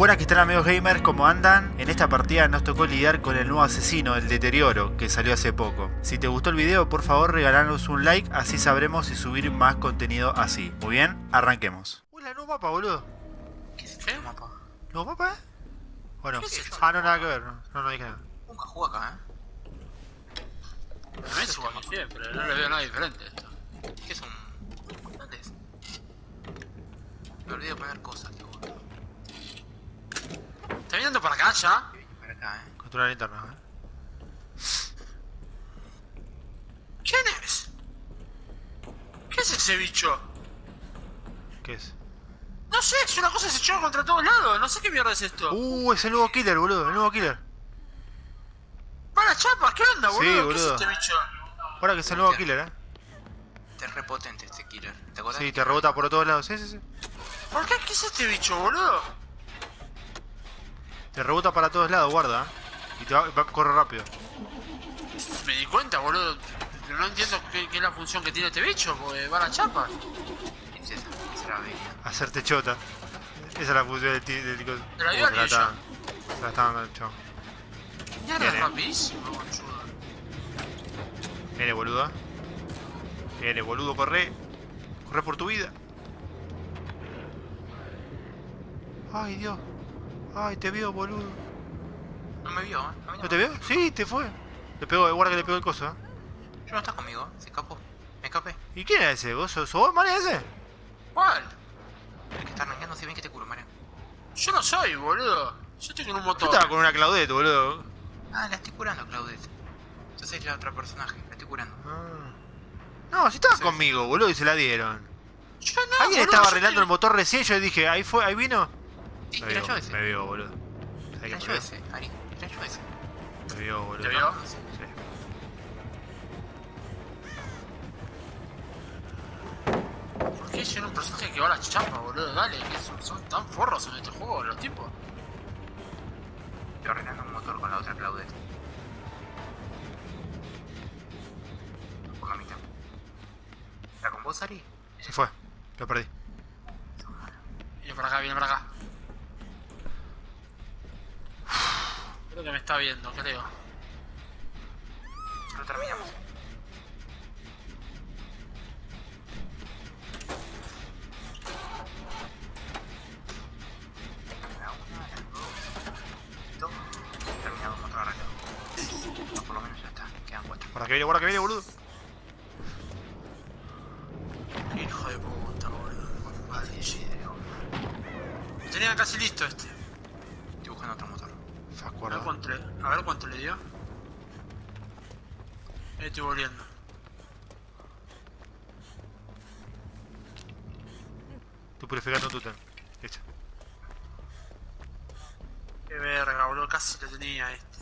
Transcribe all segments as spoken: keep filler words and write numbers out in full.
Buenas que están, amigos gamers, ¿cómo andan? En esta partida nos tocó lidiar con el nuevo asesino, el Deterioro, que salió hace poco. Si te gustó el video, por favor regalanos un like, así sabremos si subir más contenido así. Muy bien, arranquemos. Hola, nuevo mapa, boludo. ¿Qué es este mapa? ¿Nuevo mapa? ¿O no? ¿Qué es esto? Ah, no, nada que ver, no, no, no dije nada. Nunca jugué acá, ¿eh? No es igual siempre, no le veo nada diferente a esto. ¿Qué es un...? ¿Dónde es? Me olvidé de poner cosas, qué bueno. ¿Está viniendo para acá ya? Para acá, ¿eh? Controlar la linterna, ¿eh? ¿Quién es? ¿Qué es ese bicho? ¿Qué es? No sé, es una cosa que se echó contra todos lados. No sé qué mierda es esto. Uh, es el nuevo killer, boludo, el nuevo killer. Para chapas, ¿qué onda, boludo? Sí, ¿Qué boludo. es este bicho? Ahora que es el nuevo killer, eh. Este es repotente este killer. ¿Te acuerdas? Sí, te rebota por todos lados, sí, sí, sí. ¿Por qué? ¿Qué es este bicho, boludo? Te rebota para todos lados, guarda, ¿eh? Y te va, va, corre rápido. Me di cuenta, boludo. Pero no entiendo qué, qué es la función que tiene este bicho, porque va a la chapa. Es esa, esa es la habilidad. Hacerte chota. Esa es la función del tío. Te la dio al bicho. Se la estaban dando el chavo. Mierda, Viene. es rapidísimo, boludo. Viene, boludo. Viene, boludo, corre. Corre por tu vida. Ay, Dios. Ay, te vio, boludo. No me vio, ¿eh? A mí ¿No te vio? Sí, te fue. Le pegó, guarda que le pegó el coso, ¿eh? Yo no está conmigo, ¿eh? Se escapó. Me escapé. ¿Y quién es ese? ¿Vos sos sos vos, María, ese? ¿Cuál? El que está arrancando, si bien que te curo, Mariano. Yo no soy, boludo. Yo estoy con un Yo motor. estaba con una Claudette, boludo. Ah, la estoy curando, Claudette. Entonces es la otra personaje, la estoy curando. Ah. No, si estaba Sí. conmigo, boludo, y se la dieron. Yo no, Alguien boludo, estaba yo arreglando estoy- el motor recién, yo dije, ahí fue, ahí vino. Sí, Me era vio, yo ese. me vio, boludo. ¿Sabés Era que yo me ese, Ari. Era yo ese. vio? Me vio, boludo. ¿Te vio? Sí. ¿Por qué hicieron un personaje que va a la chapa, boludo? Dale, que son, son tan forros en este juego los tipos. Estoy arreglando un motor con la otra Claudette. Por la mitad. ¿Era con vos, Ari? Se fue, lo perdí. Viene para acá, viene para acá. Creo que me está viendo, creo. Lo terminamos. La una, la dos, dos. Terminado el motor arreglado. No, por lo menos ya está. Quedan cuatro. Guarda que viene, guarda que viene, boludo. Hijo de puta, boludo. Vale, Sí, de uno. lo tenía casi listo este. Estoy buscando otro motor. Se A ver acuerda. cuánto le, a ver cuánto le dio. Ahí estoy volviendo. Estoy purificando tu ten. Listo. Qué verga, boludo. Casi lo tenía este.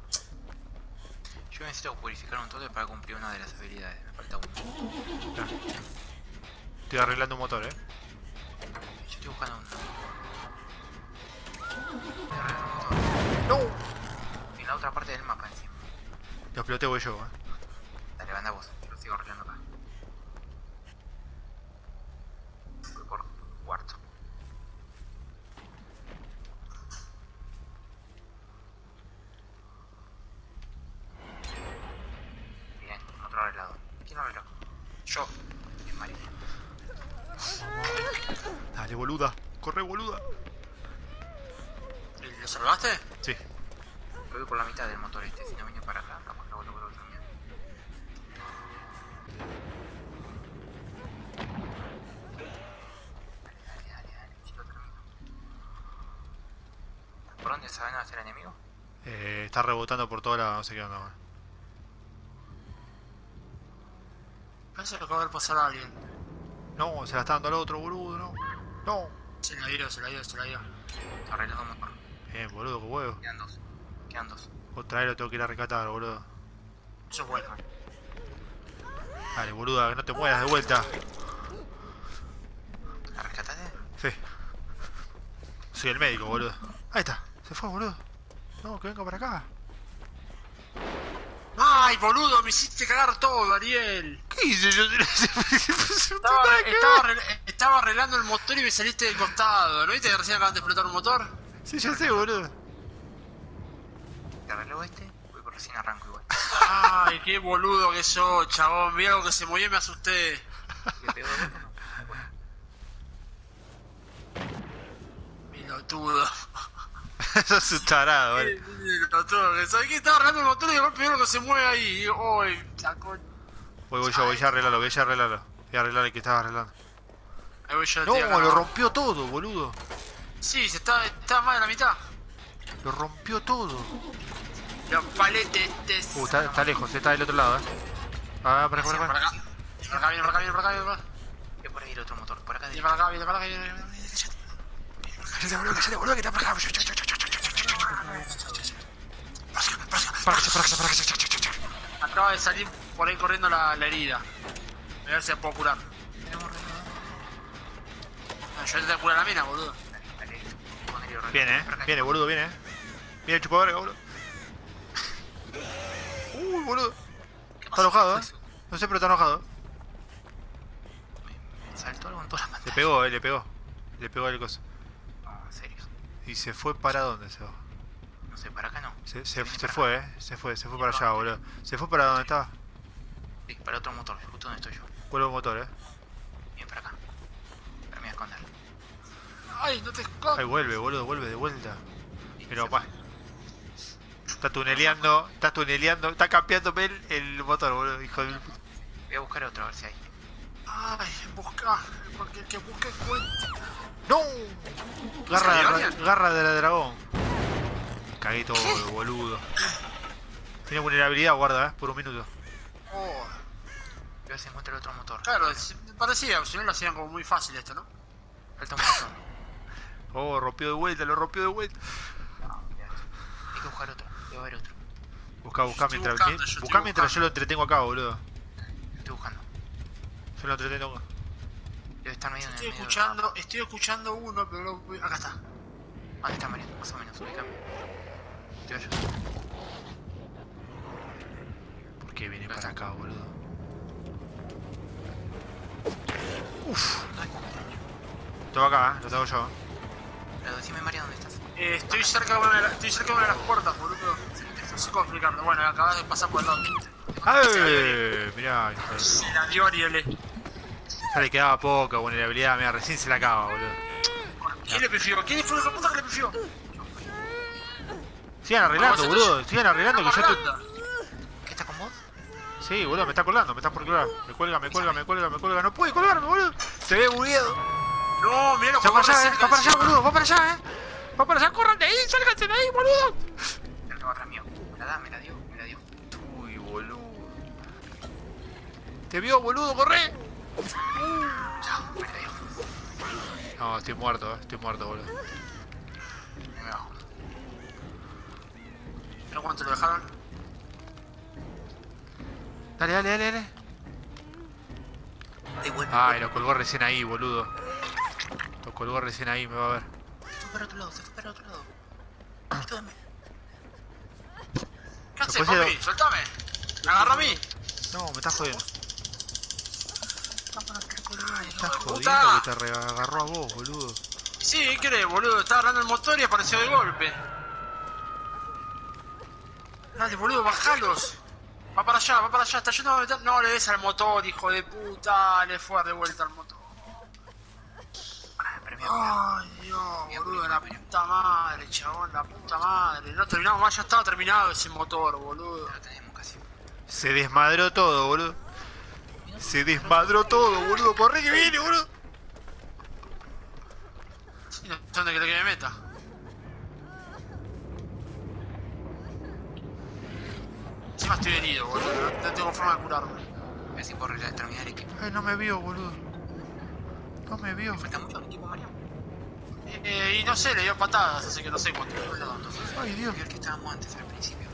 Yo necesito purificar un toque para cumplir una de las habilidades. Me falta uno. Ya. Estoy arreglando un motor, eh. Yo estoy buscando uno. Estoy arreglando un motor. ¡No! En la otra parte del mapa encima. Lo exploteo yo, eh. Dale, anda vos. Yo lo sigo arreglando acá. Voy por cuarto. Bien, otro arreglado. ¿Quién lo arregló? Yo. Bien, Mario. Dale, boluda. Corre, boluda. ¿Lo salvaste? Sí. Voy por la mitad del motor este. Si no viene para acá, capaz lo vuelvo a terminar. Dale, dale, dale, dale. Si lo termino. ¿Por dónde saben a ser enemigo? Eh, está rebotando por toda la... no sé qué onda, man. Parece que acaba de pasar a alguien. No, se la está dando al otro, boludo, no. No. Se la dio, se la dio, se la dio. Arreglando un motor. Bien, boludo, qué huevo. Quedan dos. Quedan dos. Otra vez lo tengo que ir a rescatar, boludo. Eso es bueno. Dale, boluda, que no te mueras de vuelta. ¿La rescataste? Sí. Soy el médico, boludo. Ahí está, se fue, boludo. No, que venga para acá. ¡Ay, boludo! Me hiciste cagar todo, Ariel. ¿Qué hice yo? Estaba, estaba, arregl- estaba arreglando el motor y me saliste del costado. ¿No viste que recién acaban de explotar un motor? Sí, ya sé, boludo. Te arreglo este, voy por recién arranco igual. Ay, qué boludo que sos, chabón. Vi algo que se movió y me asusté. ¿Le pego de vuelta o no? Bueno, Pilotudo. Eso es un tarado, Qué vale. pilotudo que soy. ¿Qué estaba arreglando el motor y de golpe veo lo que se mueve ahí? Uy, la con... Voy, voy yo, voy a arreglarlo, voy a arreglarlo. Voy a arreglar el que estaba arreglando. Ahí voy yo, No, tío, acá. lo rompió todo, boludo. Sí, se está, está más de la mitad. Lo rompió todo. Los paletes. Uh, está, está lejos, está del otro lado, eh. Ah, para acá, Por para acá. acá. Por acá viene, por acá viene, por acá viene, por acá. voy por ahí el otro motor, por acá Viene derecho. para acá, viene para acá, viene, viene, viene. Cállate, boludo, cállate, boludo, que está para acá. Para acá, para acá, para acá. Acaba de salir por ahí corriendo la, la herida. A ver si la puedo curar. No, yo te tengo que curar la mina, boludo. Dale, dale, poner y arreglar. Viene, eh. Por acá. Viene, boludo, viene, eh. Viene el chupaverga, boludo. Uy, boludo. ¿Qué Está pasó? enojado, eh. No sé, pero está enojado. Me saltó algo en todas las Le pantallas. pegó, eh, le pegó. Le pegó el coso. No, en serio. Y se fue para dónde se va. No sé, para acá no. Se, se, Viene se para fue, acá. eh. Se fue, se fue para allá, boludo. Se fue para donde estaba. Sí, para otro motor, justo donde estoy yo. Vuelve el motor, eh. Viene para acá. Pero me voy a esconder. Ay, no te escondas. Ahí vuelve, boludo, vuelve de vuelta. Pero Se pa. fue. Está tuneleando, está tuneleando, está campeándome el, el motor, boludo, hijo de mil puta. Voy a buscar otro, a ver si hay. Ay, busca. Porque el que busque encuentre. ¡No! Garra, ¿Salió de, alguien? garra de la dragón. Cagué todo, boludo. Tiene vulnerabilidad, guarda, eh, por un minuto. Oh, Voy a ver si encuentro el otro motor. claro, es- me parecía, si no lo hacían como muy fácil esto, ¿no? Falta un motor. Oh, rompió de vuelta, lo rompió de vuelta. No, mira esto. Hay que buscar otro. Debe haber otro. Busca, busca Estoy mientras, buscando, mi- yo estoy busca mientras buscando. yo lo entretengo acá, boludo. Estoy buscando. Yo lo entretengo. Debe estar medio en el Estoy medio. escuchando, estoy escuchando uno, pero no voy- acá está. ¿Dónde está Mariano? Más o menos, ubícame. Te vayas. ¿Por qué viene para acá, boludo? Uf. Lo tengo acá, eh, lo tengo yo. Pero decime, María, ¿dónde estás? Eh, estoy cerca de una de, la- estoy cerca de una de las puertas, boludo. No sé cómo explicarlo. Bueno, acabas de pasar por el lado. ¡Ay! Mirá, hijo de- Se la dio Ariel. ya le quedaba poca vulnerabilidad, mira, recién se la acaba, boludo. ¿Quién le pifió? ¿Quién fue el puta que le pifió? Sigan arreglando, Vamos, boludo, sigan arreglando que yo estoy... ¿Qué está con vos? Sí, boludo, me está colgando, me está por colgar. Me cuelga, me cuelga, me cuelga, me cuelga. No puede colgarme, boludo. Se ve bugueado. No, mira lo Se que va para allá, eh. cerca Va para allá, encima. boludo, va para allá, eh. Va para allá, corran de ahí, sálganse de ahí, boludo. La tengo atrás mío. Me la da, me la dio, me la dio. Uy, boludo. Te vio, boludo, corre. Chao, me la dio. No, estoy muerto, eh. Estoy muerto, boludo. Me bajo. ¿Pero cuánto lo dejaron? Dale, dale, dale, dale. De vuelta. Ay, lo colgó recién ahí, boludo. Lo colgó recién ahí, me va a ver. Se fue para otro lado, se fue para otro lado. Ayúdame. ¿Qué haces, Después papi? se- ¡Soltame! ¡Me agarra a mí! No, me estás jodiendo. Me estás puta. jodiendo que te re- agarró a vos, boludo. Sí, ¿qué querés, boludo? Estaba agarrando el motor y apareció de golpe. Dale, boludo, bajalos. Va para allá, va para allá. Está yendo a meter... No le des al motor, hijo de puta. Le fue de vuelta al motor. Ah, pero me voy a Ay, Dios, boludo, la puta madre, chabón, la puta madre. No terminamos más, ya estaba terminado ese motor, boludo. Lo tenemos casi. Se desmadró todo, boludo. Se desmadró todo, boludo. Corre que viene, boludo. Sí, no, ¿dónde querés que me meta? Encima estoy herido, boludo, no, no tengo forma de curarme. A ver si puedo arreglar, terminar el equipo. Ay, no me vio, boludo. No me vio. ¿Falta mucho el equipo, María? Eh, y no sé, le dio patadas, así que no sé cuánto. Entonces, Ay, Dios. el que estábamos antes al principio.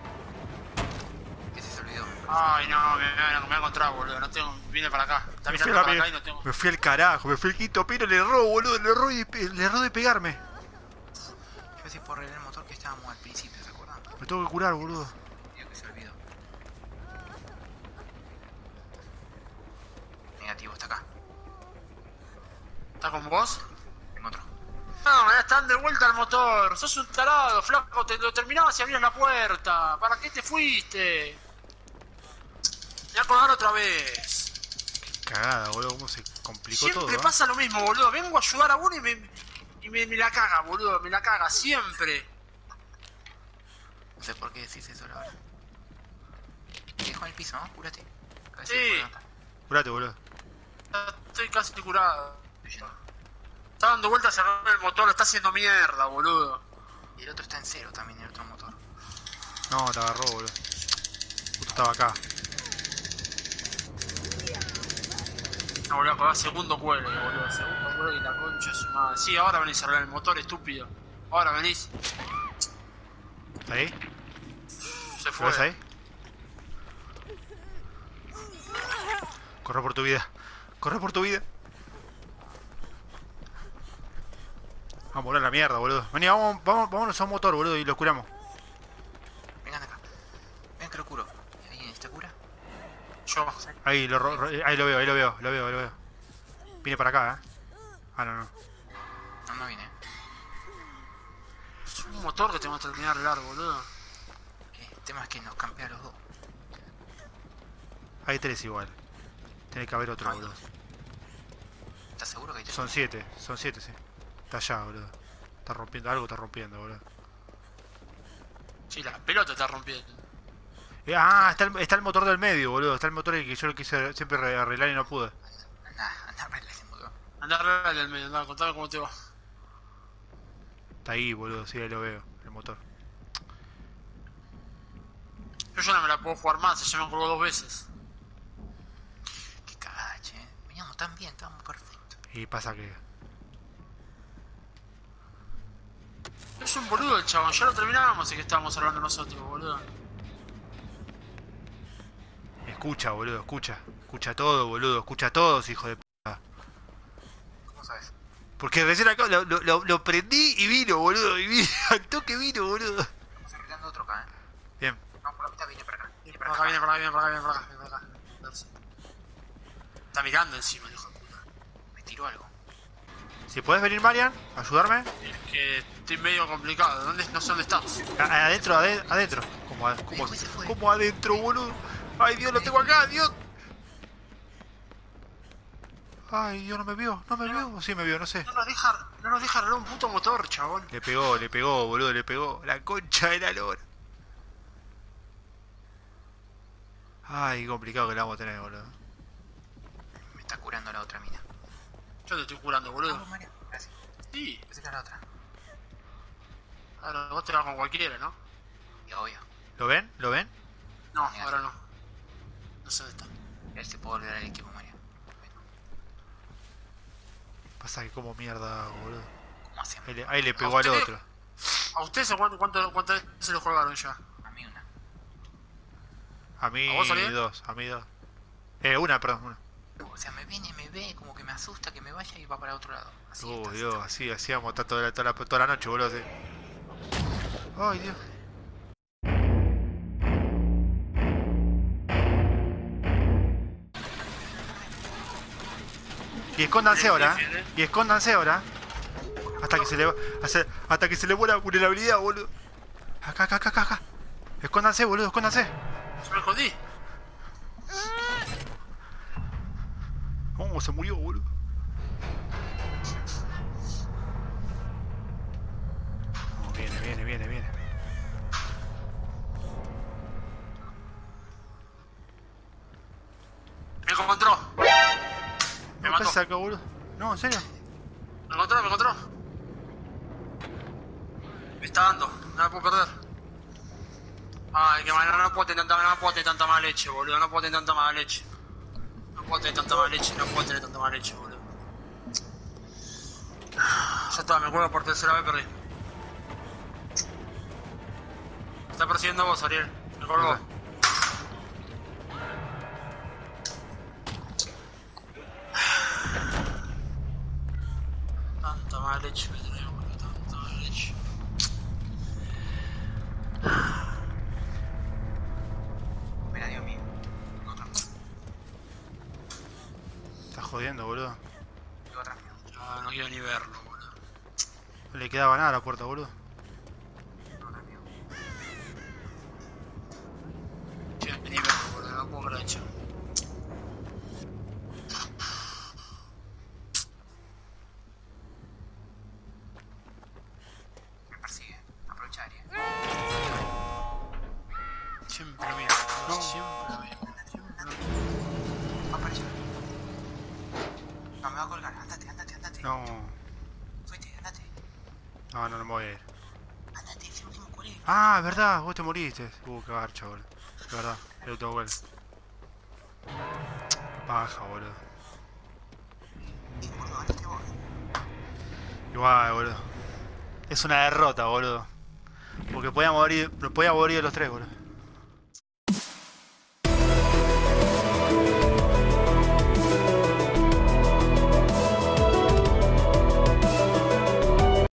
Que se olvidó. Ay, no, me, me, me voy a encontrar, boludo, no tengo... Vine para acá, está Me fui, mirando a para la acá y mierda. no tengo... Me fui al carajo, me fui al quinto pino, le erró, boludo, le erró, y pe- le erró de pegarme. Yo ver si puedo arreglar el motor que estábamos al principio, ¿se acuerdan? Me tengo que curar, boludo. Digo que se olvidó. Negativo, está acá. ¿Está con vos? Tengo otro. No, me ya están de vuelta al motor. Sos un tarado, flaco. Te lo terminabas y abrías la puerta. ¿Para qué te fuiste? Ya colgar otra vez. Qué cagada, boludo. Cómo se complicó Siempre todo. ¿eh? pasa lo mismo, boludo. Vengo a ayudar a uno y me, y me, me la caga, boludo. Me la caga, siempre. No sé por qué decís eso, la verdad. Te dejo en el piso, ¿no? Cúrate. A ver si Sí. te puedo matar. Curate, boludo. Estoy casi curado. Está dando vueltas a el motor, lo está haciendo mierda, boludo. Y el otro está en cero también, el otro motor. No, te agarró, boludo. Justo estaba acá. No, boludo, acordar segundo cuelgue, boludo. Segundo cuelgue y la concha de su madre. Sí, ahora venís a arreglar el motor, estúpido. Ahora venís. ¿Está ahí? Se ¿Lo fue. ves ahí? Corre por tu vida. Corre por tu vida. Vamos a volar la mierda, boludo. Vení, vamos, vamos, vámonos a un motor, boludo, y lo curamos. Vengan acá. Vengan que lo curo. ¿Alguien está cura? Yo. Ahí lo, ro- ro- ahí lo veo, ahí lo veo, lo veo, lo veo. Viene para acá, eh. Ah, no, no. No, no viene. Es un motor que tenemos que terminar de arreglar, boludo. Eh, el tema es que nos campea a los dos. Hay tres igual. Tiene que haber otro, Hay boludo. dos. ¿Estás seguro que hay tres? Son siete, son siete, sí. Está allá, boludo. Está rompiendo, algo está rompiendo, boludo. Sí, la pelota está rompiendo. Eh, ah, está el, está el motor del medio, boludo. Está el motor el que yo lo quise siempre re- arreglar y no pude. Andá, andá a arreglar ese motor. Andá a arreglar el medio, andá, contame cómo te va. Está ahí, boludo, sí, ahí lo veo, el motor. Yo ya no me la puedo jugar más, ya me colgó dos veces. Qué cagada, che. Veníamos tan bien, estábamos perfectos. Y pasa que... Es un boludo el chabón, ya lo terminábamos y que estábamos hablando nosotros, boludo. Escucha, boludo, escucha. Escucha todo, boludo, escucha a todos, hijo de p***. ¿Cómo sabes? Porque recién acá lo, lo, lo, lo prendí y vino, boludo, y vino, al toque vino, boludo. Estamos arreglando otro acá, eh. Bien. Vamos por la mitad, viene para acá. Viene Por para acá, acá. viene por acá, viene por acá, viene por acá, viene por acá. A ver si- Está mirando encima, el hijo de puta. Me tiró algo. Si podés venir, Marian, ayudarme. Es que estoy medio complicado, ¿dónde, no sé dónde estás? A- adentro, ade- adentro. ¿Cómo, ad- cómo, Ahí se fue. cómo adentro, boludo? Ay, Dios, lo tengo acá, Dios. Ay, Dios, no me vio, no me vio. Sí me vio, no sé. No nos deja, no nos deja arreglar un puto motor, chabón. Le pegó, le pegó, boludo, le pegó. La concha de la lora. Ay, qué complicado que la vamos a tener, boludo. Me está curando la otra mina. Yo te estoy curando, boludo. Vamos, María. Gracias. Sí, Pensé que era la otra. ahora vos te vas con cualquiera, ¿no? Y obvio. ¿Lo ven? ¿Lo ven? No, ahora no. No sé dónde está. A ver si puedo volver al equipo, María. Bueno, Pasa que como mierda, boludo. ¿cómo hacemos? Ahí le, ahí le pegó al usted? otro. ¿A ustedes cuánto, cuánto, cuántas veces se lo colgaron ya? A mí una. A mí ¿A vos, Ariel? dos, a mí dos. Eh, una, perdón, una. O sea, me viene, me ve, como que me asusta que me vaya y va para otro lado. Así Uy, está, Dios, está. así, así vamos a estar toda la, toda la, toda la noche, boludo, así. Ay, Dios. Y escóndanse ahora, ¿eh? Y escóndanse ahora. Hasta que se le hasta, hasta que se le vuela la vulnerabilidad, boludo. Acá, acá, acá, acá, acá. Escóndanse, boludo, escóndanse. Yo me escondí. Oh, se murió, boludo. Oh, viene, viene, viene, viene. Me encontró. Me ¿Qué mató. pasa acá, boludo? No, ¿en serio? Me encontró, me encontró. Me está dando, no la puedo perder. Ay, que mal, no, no puedo tener tanta, no puedo tener tanta mala leche, boludo. No puedo tener tanta mala leche. No puedo tener tanta mala leche, no puedo tener tanta mala leche, boludo. Ya está, me cuelgo por tercera vez, perdí. Me está persiguiendo a vos, Ariel. Me colgó. Ajá. Tanta mala leche me tenés, boludo. Tanta mala leche. Mira, Dios mío. Otro. Estás jodiendo, boludo. Digo atrás mío. Ya no quiero ni verlo, boludo. No le quedaba nada a la puerta, boludo. No, no es mío. Che, ni verlo, boludo, no puedo creer, che. Me persigue. Aprovecha área. Siempre lo mismo, No. siempre lo mismo. Siempre lo mismo. Va a aparecer. No, me va a colgar. Andate, andate, andate. No. Fuiste, andate. No, no, no me voy a ir. Andate, ese último colega. Ah, es verdad, vos te moriste. Uh, qué garcha, boludo. Es verdad, el autogol. Baja, boludo. Sí, boludo, ahora te voy. Igual, boludo. Es una derrota, boludo. Porque podíamos morir, podíamos morir los tres, boludo.